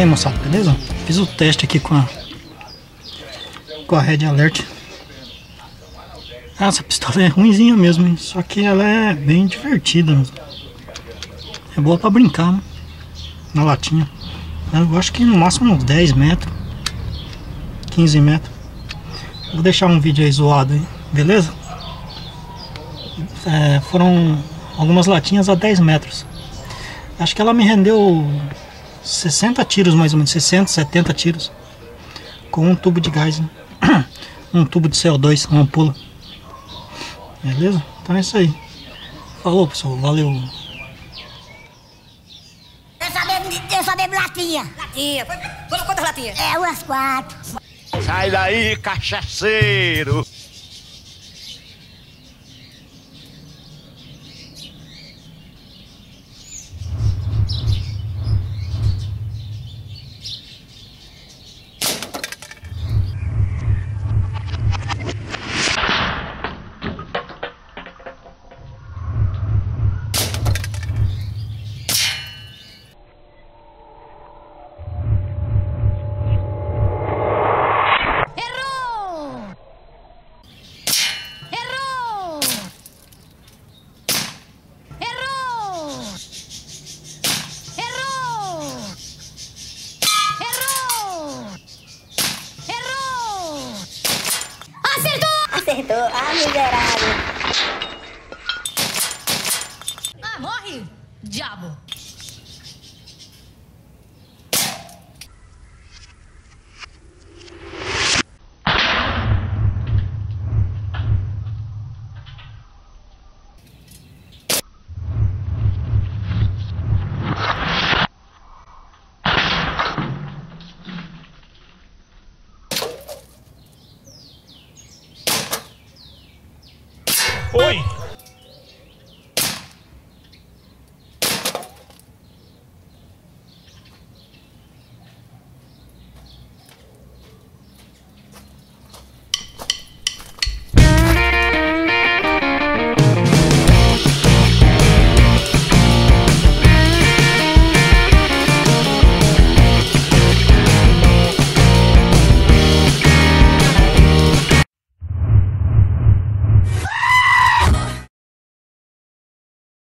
aí, moçada, beleza? Fiz o teste aqui com a Red Alert. Essa pistola é ruimzinha mesmo, hein? Só que ela é bem divertida. É boa pra brincar, né? Na latinha. Eu acho que no máximo uns 10 metros, 15 metros. Vou deixar um vídeo aí zoado aí, beleza? Foram algumas latinhas a 10 metros. Acho que ela me rendeu 60 tiros mais ou menos, 60, 70 tiros. Com um tubo de gás, né? Um tubo de CO2, uma ampola. Beleza? Então é isso aí. Falou, pessoal, valeu. Eu só bebo latinha. Latinha. Foram quantas latinhas? Umas 4. Sai daí, cachaceiro! Acertou. Ah, miserável. Ah, morre, diabo. Oi!